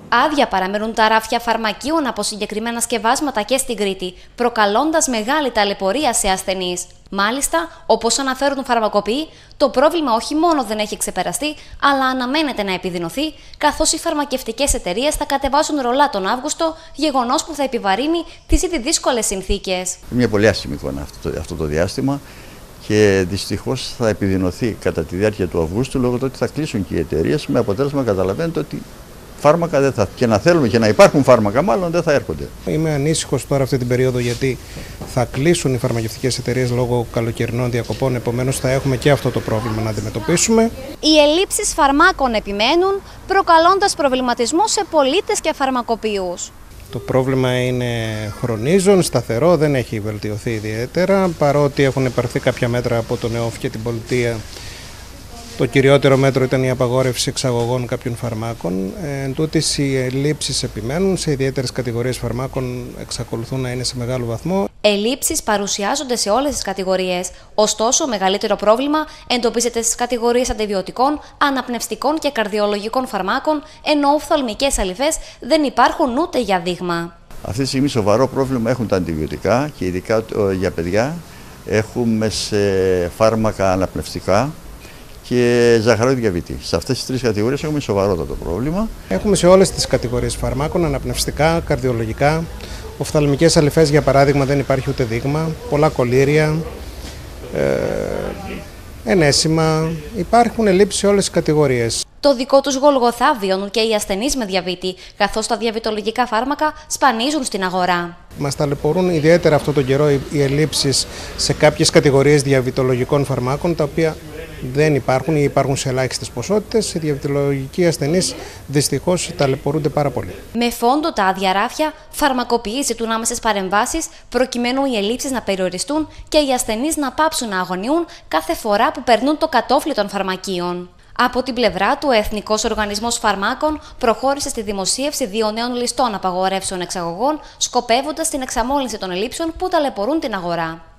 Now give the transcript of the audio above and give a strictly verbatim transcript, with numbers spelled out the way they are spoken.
Άδεια παραμένουν τα ράφια φαρμακείων από συγκεκριμένα σκευάσματα και στην Κρήτη, προκαλώντας μεγάλη ταλαιπωρία σε ασθενείς. Μάλιστα, όπως αναφέρουν φαρμακοποιοί, το πρόβλημα όχι μόνο δεν έχει ξεπεραστεί, αλλά αναμένεται να επιδεινωθεί, καθώς οι φαρμακευτικές εταιρείες θα κατεβάσουν ρολά τον Αύγουστο, γεγονός που θα επιβαρύνει τις ήδη δύσκολες συνθήκες. Μια πολύ άσχημη εικόνα αυτό το, αυτό το διάστημα και δυστυχώς θα επιδεινωθεί κατά τη διάρκεια του Αυγούστου, λόγω του ότι θα κλείσουν και οι εταιρείες, με αποτέλεσμα καταλαβαίνετε ότι φάρμακα δεν θα, και να θέλουμε και να υπάρχουν φάρμακα, μάλλον δεν θα έρχονται. Είμαι ανήσυχος τώρα αυτή την περίοδο, γιατί θα κλείσουν οι φαρμακευτικές εταιρείες λόγω καλοκαιρινών διακοπών. Επομένως, θα έχουμε και αυτό το πρόβλημα να αντιμετωπίσουμε. Οι ελλείψεις φαρμάκων επιμένουν, προκαλώντας προβληματισμό σε πολίτες και φαρμακοποιούς. Το πρόβλημα είναι χρονίζον, σταθερό, δεν έχει βελτιωθεί ιδιαίτερα, παρότι έχουν υπαρθεί κάποια μέτρα από τον ΕΟΦ και την πολιτεία. Το κυριότερο μέτρο ήταν η απαγόρευση εξαγωγών κάποιων φαρμάκων. Εν τούτης, οι ελλείψεις επιμένουν, σε ιδιαίτερες κατηγορίες φαρμάκων εξακολουθούν να είναι σε μεγάλο βαθμό. Ελλείψεις παρουσιάζονται σε όλες τις κατηγορίες. Ωστόσο, μεγαλύτερο πρόβλημα εντοπίζεται στις κατηγορίες αντιβιωτικών, αναπνευστικών και καρδιολογικών φαρμάκων, ενώ οφθαλμικές αλυφές δεν υπάρχουν ούτε για δείγμα. Αυτή τη στιγμή σοβαρό πρόβλημα έχουν τα αντιβιωτικά και ειδικά για παιδιά. Έχουμε σε φάρμακα αναπνευστικά και ζαχαρόδι διαβήτη. Σε αυτές τις τρεις κατηγορίες έχουμε σοβαρότατο πρόβλημα. Έχουμε σε όλες τις κατηγορίες φαρμάκων, αναπνευστικά, καρδιολογικά, οφθαλμικές αλυφές για παράδειγμα δεν υπάρχει ούτε δείγμα, πολλά κολλήρια, ε, ενέσιμα, υπάρχουν ελλείψεις σε όλες τις κατηγορίες. Το δικό τους γολγοθά βιώνουν και οι ασθενείς με διαβήτη, καθώς τα διαβητολογικά φάρμακα σπανίζουν στην αγορά. Μας ταλαιπωρούν ιδιαίτερα αυτόν τον καιρό οι ελλείψεις σε κάποιες κατηγορίες διαβητολογικών φαρμάκων, τα οποία δεν υπάρχουν ή υπάρχουν σε ελάχιστες ποσότητες. Οι διαβητολογικοί ασθενείς δυστυχώς ταλαιπωρούνται πάρα πολύ. Με φόντο τα άδεια ράφια, φαρμακοποιοί ζητούν άμεσες παρεμβάσεις προκειμένου οι ελλείψεις να περιοριστούν και οι ασθενείς να πάψουν να αγωνιούν κάθε φορά που περνούν το κατόφλι των φαρμακείων. Από την πλευρά του, ο Εθνικός Οργανισμός Φαρμάκων προχώρησε στη δημοσίευση δύο νέων ληστών απαγορεύσεων εξαγωγών, σκοπεύοντας την εξαμόλυνση των ελλείψεων που ταλαιπωρούν την αγορά.